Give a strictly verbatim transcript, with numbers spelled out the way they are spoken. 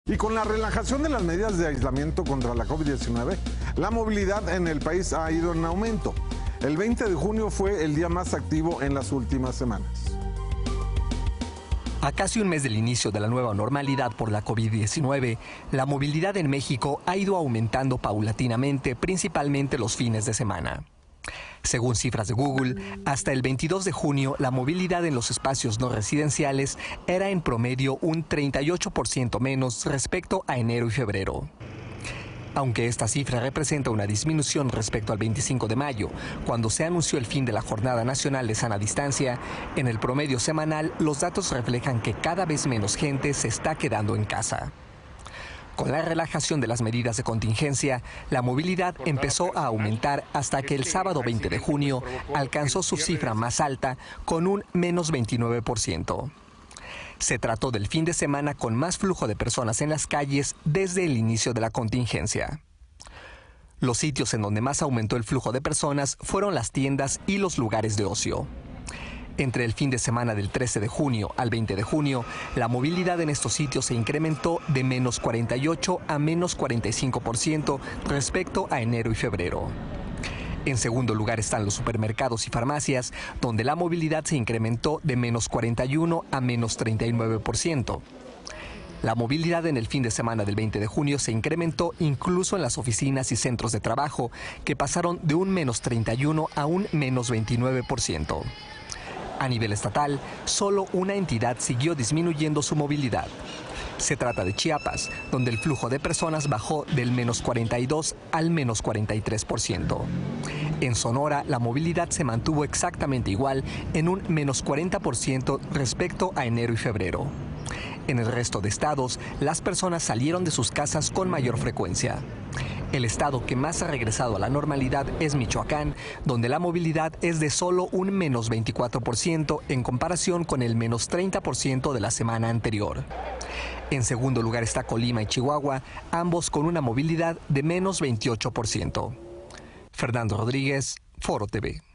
Y con la relajación de las medidas de aislamiento contra la COVID diecinueve, la movilidad en el país ha ido en aumento. El veinte de junio fue el día más activo en las últimas semanas. A casi un mes del inicio de la nueva normalidad por la COVID diecinueve, la movilidad en México ha ido aumentando paulatinamente, principalmente los fines de semana. Según cifras de Google, hasta el veintidós de junio, la movilidad en los espacios no residenciales era en promedio un treinta y ocho por ciento menos respecto a enero y febrero. Aunque esta cifra representa una disminución respecto al veinticinco de mayo, cuando se anunció el fin de la Jornada Nacional de Sana Distancia, en el promedio semanal los datos reflejan que cada vez menos gente se está quedando en casa. Con la relajación de las medidas de contingencia, la movilidad empezó a aumentar hasta que el sábado veinte de junio alcanzó su cifra más alta con un menos veintinueve por ciento. Se trató del fin de semana con más flujo de personas en las calles desde el inicio de la contingencia. Los sitios en donde más aumentó el flujo de personas fueron las tiendas y los lugares de ocio. Entre el fin de semana del trece de junio al veinte de junio, la movilidad en estos sitios se incrementó de menos cuarenta y ocho a menos cuarenta y cinco por ciento respecto a enero y febrero. En segundo lugar están los supermercados y farmacias, donde la movilidad se incrementó de menos cuarenta y uno a menos treinta y nueve por ciento. La movilidad en el fin de semana del veinte de junio se incrementó incluso en las oficinas y centros de trabajo, que pasaron de un menos treinta y uno a un menos veintinueve por ciento. A nivel estatal, solo una entidad siguió disminuyendo su movilidad. Se trata de Chiapas, donde el flujo de personas bajó del menos cuarenta y dos al menos cuarenta y tres por ciento. En Sonora, la movilidad se mantuvo exactamente igual en un menos cuarenta por ciento respecto a enero y febrero. En el resto de estados, las personas salieron de sus casas con mayor frecuencia. El estado que más ha regresado a la normalidad es Michoacán, donde la movilidad es de solo un menos veinticuatro por ciento en comparación con el menos treinta por ciento de la semana anterior. En segundo lugar está Colima y Chihuahua, ambos con una movilidad de menos veintiocho por ciento. Fernando Rodríguez, Foro T V.